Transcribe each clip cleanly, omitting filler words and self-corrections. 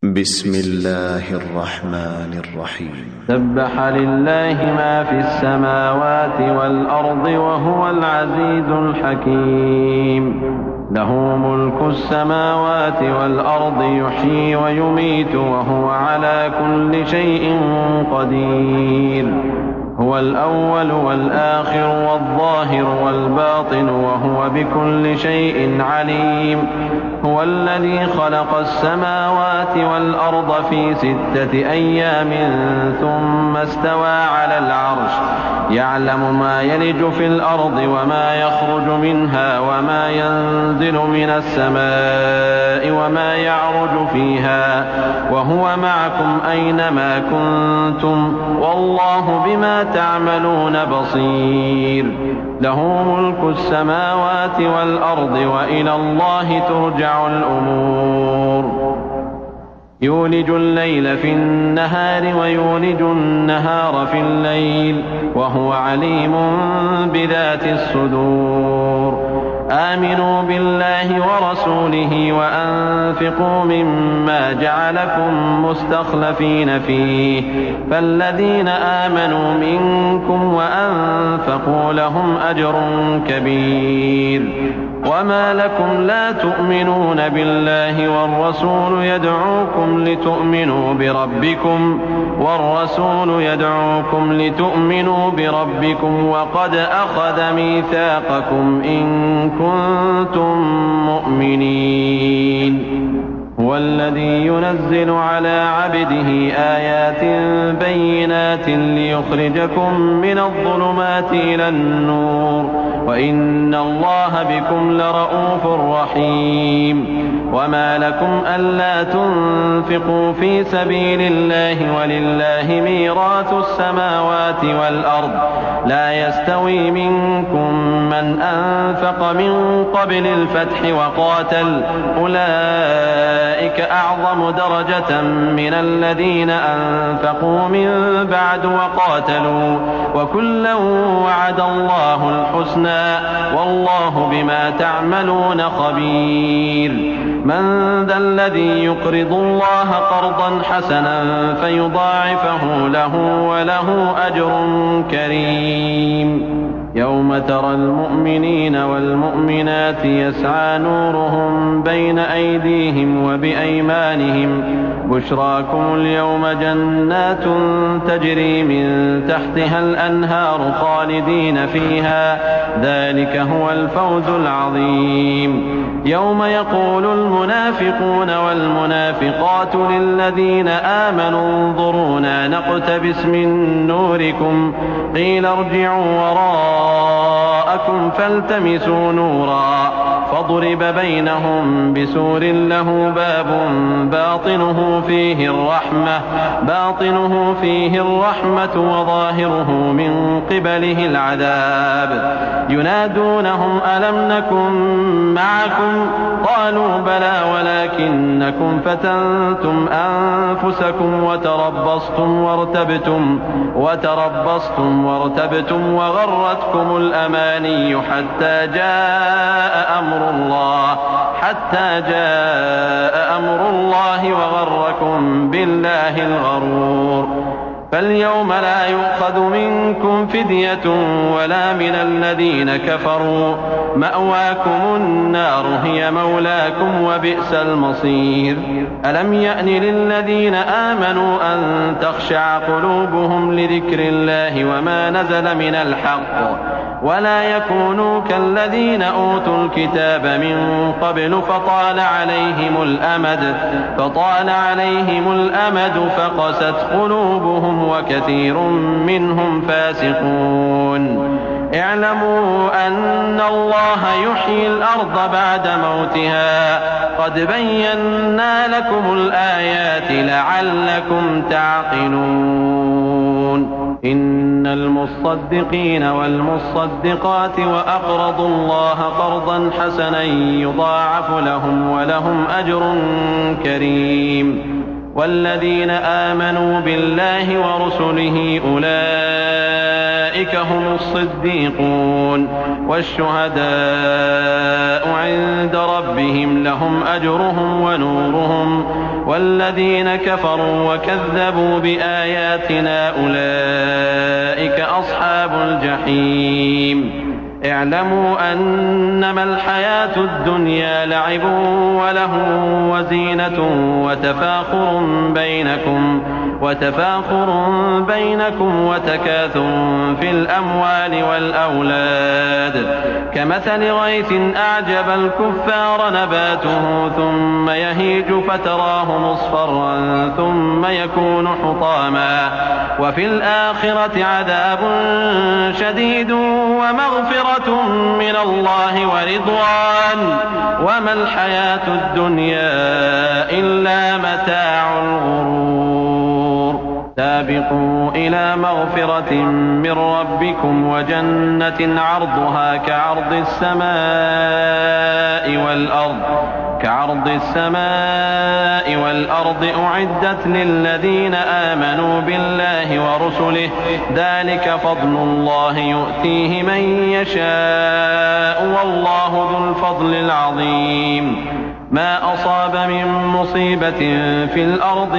بسم الله الرحمن الرحيم. سبح لله ما في السماوات والأرض وهو العزيز الحكيم. له ملك السماوات والأرض يحيي ويميت وهو على كل شيء قدير. هو الأول والآخر والظاهر والباطن وهو بكل شيء عليم. هو الذي خلق السماوات والأرض في 6 أيام ثم استوى على العرش يعلم ما يلج في الأرض وما يخرج منها وما ينزل من السماء وما يعرج فيها وهو معكم أينما كنتم والله بما تعملون بصير. له ملك السماوات والأرض وإلى الله ترجع الأمور. يولج الليل في النهار ويولج النهار في الليل وهو عليم بذات الصدور. آمنوا بالله ورسوله وأنفقوا مما جعلكم مستخلفين فيه فالذين آمنوا منكم وأنفقوا لهم أجر كبير. وما لكم لا تؤمنون بالله والرسول يدعوكم بربكم وقد أخذ ميثاقكم إن كنتم مؤمنين. هو الذي ينزل على عبده آيات بينات ليخرجكم من الظلمات إلى النور وإن الله بكم لرءوف رحيم. وما لكم ألا تنفقوا في سبيل الله ولله ميراث السماوات والأرض لا يستوي منكم من أنفق من قبل الفتح وقاتل أولئك أعظم درجة من الذين أنفقوا من بعد وقاتلوا وكلا وعد الله الحسنى والله بما تعملون خبير. من ذا الذي يقرض الله قرضا حسنا فيضاعفه له وله أجر كريم. يوم ترى المؤمنين والمؤمنات يسعى نورهم بين أيديهم وبأيمانهم بشراكم اليوم جنات تجري من تحتها الأنهار خالدين فيها ذلك هو الفوز العظيم. يوم يقول المنافقون والمنافقات للذين آمنوا انظرونا نقتبس من نوركم قيل ارجعوا وراءكم فالتمسوا نورا فضرب بينهم بسور له باب باطنه فيه الرحمة وظاهره من قبله العذاب. ينادونهم ألم نكن معكم قالوا بلى ولكنكم فتنتم أنفسكم وتربصتم وارتبتم وغرتكم الأماني حتى جاء أمر الله وغركم بالله الغرور. فاليوم لا يؤخذ منكم فدية ولا من الذين كفروا مأواكم النار هي مولاكم وبئس المصير. ألم يأن للذين آمنوا أن تخشع قلوبهم لذكر الله وما نزل من الحق ولا يكونوا كالذين أوتوا الكتاب من قبل فطال عليهم الأمد فقست قلوبهم وكثير منهم فاسقون. اعلموا أن الله يحيي الأرض بعد موتها قد بينا لكم الآيات لعلكم تعقلون. إن المصدقين والمصدقات وأقرضوا الله قرضا حسنا يضاعف لهم ولهم أجر كريم. والذين آمنوا بالله ورسله أولئك أولئك هم الصديقون والشهداء عند ربهم لهم أجرهم ونورهم والذين كفروا وكذبوا بآياتنا أولئك أصحاب الجحيم اعلموا أنما الحياة الدنيا لعب ولهو وزينة وتفاخر بينكم وتكاثر في الأموال والأولاد كمثل غيث أعجب الكفار نباته ثم يهيج فتراه مصفرا ثم يكون حطاما وفي الآخرة عذاب شديد ومغفرة من الله ورضوان وما الحياة الدنيا إلا متاع الغرور سابقوا إلى مغفرة من ربكم وجنة عرضها كعرض السماء والأرض أعدت للذين آمنوا بالله ورسله ذلك فضل الله يؤتيه من يشاء والله ذو الفضل العظيم ما أصاب من مصيبة في الأرض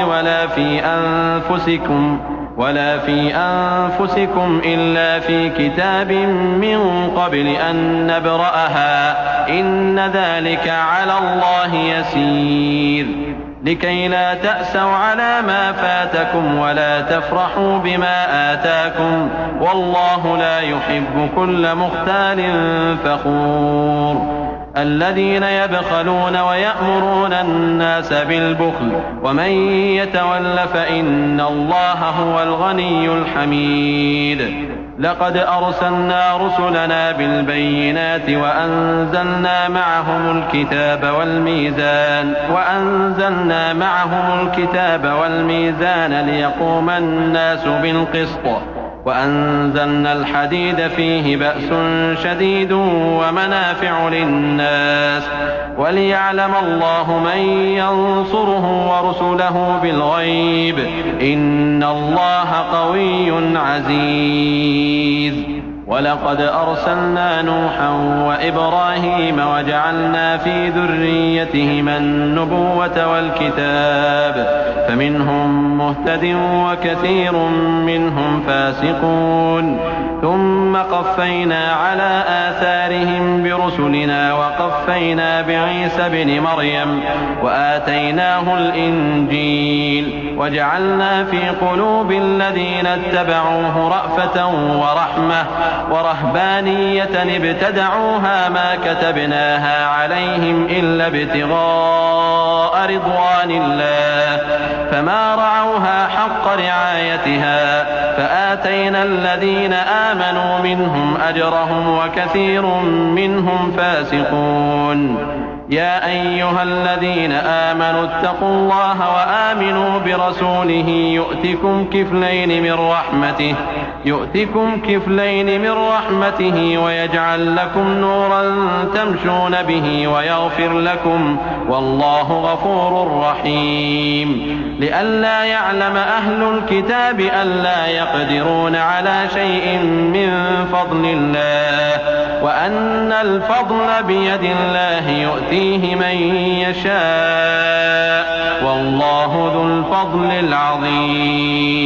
ولا في أنفسكم إلا في كتاب من قبل أن نبرأها إن ذلك على الله يسير لكي لا تأسوا على ما فاتكم ولا تفرحوا بما آتاكم والله لا يحب كل مختال فخور الذين يبخلون ويأمرون الناس بالبخل ومن يتول فإن الله هو الغني الحميد لقد أرسلنا رسلنا بالبينات وأنزلنا معهم الكتاب والميزان ليقوم الناس بالقسط وأنزلنا الحديد فيه بأس شديد ومنافع للناس وليعلم الله من ينصره ورسله بالغيب إن الله قوي عزيز ولقد أرسلنا نوحا وإبراهيم وجعلنا في ذريتهما النبوة والكتاب فمنهم مهتد وكثير منهم فاسقون ثم قفينا على آثارهم برسلنا وقفينا بعيسى بن مريم وآتيناه الإنجيل وجعلنا في قلوب الذين اتبعوه رأفة ورحمة ورهبانية ابتدعوها ما كتبناها عليهم إلا ابتغاء رضوان الله فما رعوها حق رعايتها فآتينا الذين آمنوا منهم أجرهم وكثير منهم فاسقون يا أيها الذين آمنوا اتقوا الله وآمنوا برسوله يؤتكم كفلين من رحمته ويجعل لكم نورا تمشون به ويغفر لكم والله غفور رحيم لئلا يعلم أهل الكتاب ألا يقدرون على شيء من فضل الله وأن الفضل بيد الله يؤتيه من يشاء والله ذو الفضل العظيم